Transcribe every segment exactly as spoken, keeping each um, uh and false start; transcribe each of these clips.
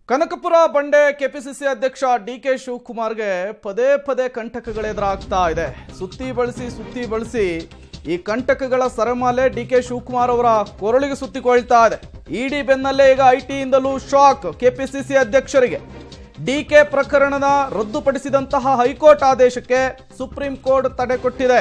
ಕನಕಪುರ ಬಂಡೆ ಕೆಪಿಸಿಸಿ ಅಧ್ಯಕ್ಷ ಡಿಕೆ ಶಿವಕುಮಾರ್ಗೆ ಪದೇ ಪದೇ ಕಂಟಕಗಳು ಎದುರಾಗ್ತಾ ಇದೆ. ಸುತ್ತಿ ಬಳಸಿ ಸುತ್ತಿ ಬಳಸಿ ಈ ಕಂಟಕಗಳ ಸರಮಾಲೆ ಡಿಕೆ ಶಿವಕುಮಾರ್ ಅವರ ಕೊರಳಿಗೆ ಸುತ್ತಿಕೊಳ್ತಾ ಇದೆ. ಇಡಿ ಬೆನ್ನಲ್ಲೇ ಈಗ ಐಟಿಯಿಂದಲೂ ಶಾಕ್ ಕೆಪಿಸಿಸಿ ಅಧ್ಯಕ್ಷರಿಗೆ. ಡಿಕೆ ಪ್ರಕರಣದ ರದ್ದುಪಡಿಸಿದಂತಹ ಹೈಕೋರ್ಟ್ ಆದೇಶಕ್ಕೆ ಸುಪ್ರೀಂ ಕೋರ್ಟ್ ತಡೆ ಕೊಟ್ಟಿದೆ.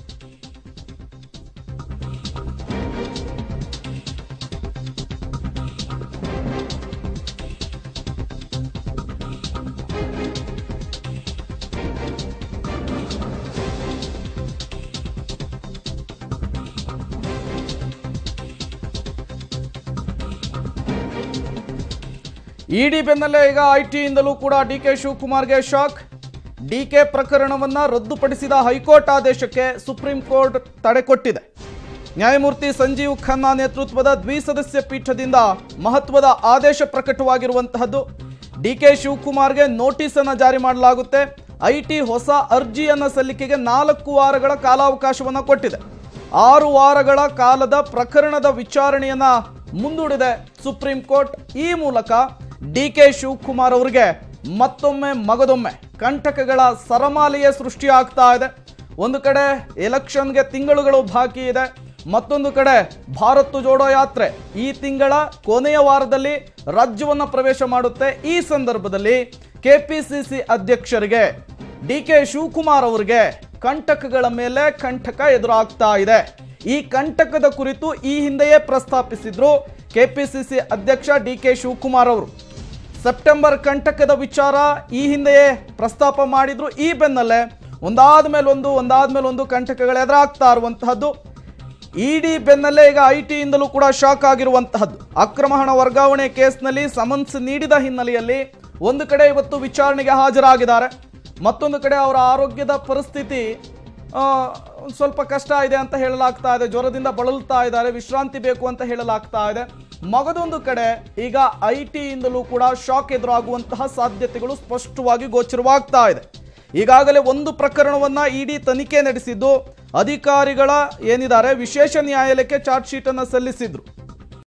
ಇಡಿ ಬೆನ್ನಲ್ಲೇ ಈಗ ಐಟಿಯಿಂದಲೂ ಕೂಡ ಡಿಕೆ ಶಿವಕುಮಾರ್ಗೆ ಶಾಕ್. ಡಿಕೆ ಪ್ರಕರಣವನ್ನ ರದ್ದುಪಡಿಸಿದ ಹೈಕೋರ್ಟ್ ಆದೇಶಕ್ಕೆ ಸುಪ್ರೀಂ ಕೋರ್ಟ್ ತಡೆ ಕೊಟ್ಟಿದೆ. ನ್ಯಾಯಮೂರ್ತಿ ಸಂಜೀವ್ ಖನ್ನಾ ನೇತೃತ್ವದ ದ್ವಿಸದಸ್ಯ ಪೀಠದಿಂದ ಮಹತ್ವದ ಆದೇಶ ಪ್ರಕಟವಾಗಿರುವಂತಹದ್ದು. ಡಿಕೆ ಶಿವಕುಮಾರ್ಗೆ ನೋಟಿಸ್ ಅನ್ನು ಜಾರಿ ಮಾಡಲಾಗುತ್ತೆ. ಐಟಿ ಹೊಸ ಅರ್ಜಿಯನ್ನ ಸಲ್ಲಿಕೆಗೆ ನಾಲ್ಕು ವಾರಗಳ ಕಾಲಾವಕಾಶವನ್ನು ಕೊಟ್ಟಿದೆ. ಆರು ವಾರಗಳ ಕಾಲದ ಪ್ರಕರಣದ ವಿಚಾರಣೆಯನ್ನ ಮುಂದೂಡಿದೆ ಸುಪ್ರೀಂ ಕೋರ್ಟ್. ಈ ಮೂಲಕ ಡಿಕೆ ಶಿವಕುಮಾರ್ ಅವರಿಗೆ ಮತ್ತೊಮ್ಮೆ ಮಗದೊಮ್ಮೆ ಕಂಟಕಗಳ ಸರಮಾಲೆಯೇ ಸೃಷ್ಟಿಯಾಗ್ತಾ ಇದೆ. ಒಂದು ಕಡೆ ಎಲೆಕ್ಷನ್ಗೆ ತಿಂಗಳುಗಳು ಬಾಕಿ ಇದೆ, ಮತ್ತೊಂದು ಕಡೆ ಭಾರತ್ ಜೋಡೋ ಯಾತ್ರೆ ಈ ತಿಂಗಳ ಕೊನೆಯ ವಾರದಲ್ಲಿ ರಾಜ್ಯವನ್ನು ಪ್ರವೇಶ ಮಾಡುತ್ತೆ. ಈ ಸಂದರ್ಭದಲ್ಲಿ ಕೆಪಿಸಿಸಿ ಅಧ್ಯಕ್ಷರಿಗೆ ಡಿಕೆ ಶಿವಕುಮಾರ್ ಅವರಿಗೆ ಕಂಟಕಗಳ ಮೇಲೆ ಕಂಟಕ ಎದುರಾಗ್ತಾ ಇದೆ. ಈ ಕಂಟಕದ ಕುರಿತು ಈ ಹಿಂದೆಯೇ ಪ್ರಸ್ತಾಪಿಸಿದ್ರು ಕೆಪಿಸಿಸಿ ಅಧ್ಯಕ್ಷ ಡಿಕೆ ಶಿವಕುಮಾರ್ ಅವರು. ಸೆಪ್ಟೆಂಬರ್ ಕಂಟಕದ ವಿಚಾರ ಈ ಹಿಂದೆಯೇ ಪ್ರಸ್ತಾಪ ಮಾಡಿದ್ರು. ಈ ಬೆನ್ನಲ್ಲೇ ಒಂದಾದ ಮೇಲೆ ಒಂದು ಒಂದಾದ ಮೇಲೆ ಒಂದು ಕಂಟಕಗಳು ಎದುರಾಗ್ತಾ ಇರುವಂತಹದ್ದು. ಇಡಿ ಬೆನ್ನಲ್ಲೇ ಈಗ ಐಟಿಯಿಂದಲೂ ಕೂಡ ಶಾಕ್ ಆಗಿರುವಂತಹದ್ದು. ಅಕ್ರಮ ಹಣ ವರ್ಗಾವಣೆ ಕೇಸ್ನಲ್ಲಿ ಸಮನ್ಸ್ ನೀಡಿದ ಹಿನ್ನೆಲೆಯಲ್ಲಿ ಒಂದು ಕಡೆ ಇವತ್ತು ವಿಚಾರಣೆಗೆ ಹಾಜರಾಗಿದ್ದಾರೆ, ಮತ್ತೊಂದು ಕಡೆ ಅವರ ಆರೋಗ್ಯದ ಪರಿಸ್ಥಿತಿ ಸ್ವಲ್ಪ ಕಷ್ಟ ಇದೆ ಅಂತ ಹೇಳಲಾಗ್ತಾ ಇದೆ. ಜ್ವರದಿಂದ ಬಳಲ್ತಾ ಇದ್ದಾರೆ, ವಿಶ್ರಾಂತಿ ಬೇಕು ಅಂತ ಹೇಳಲಾಗ್ತಾ ಇದೆ. ಮಗದೊಂದು ಕಡೆ ಈಗ ಐಟಿಯಿಂದಲೂ ಕೂಡ ಶಾಕ್ ಎದುರಾಗುವಂತಹ ಸಾಧ್ಯತೆಗಳು ಸ್ಪಷ್ಟವಾಗಿ ಗೋಚರವಾಗ್ತಾ ಇದೆ. ಈಗಾಗಲೇ ಒಂದು ಪ್ರಕರಣವನ್ನ ಇಡಿ ತನಿಖೆ ನಡೆಸಿದ್ದು, ಅಧಿಕಾರಿಗಳ ಏನಿದ್ದಾರೆ ವಿಶೇಷ ನ್ಯಾಯಾಲಯಕ್ಕೆ ಚಾರ್ಜ್ ಶೀಟ್ ಅನ್ನು ಸಲ್ಲಿಸಿದ್ರು.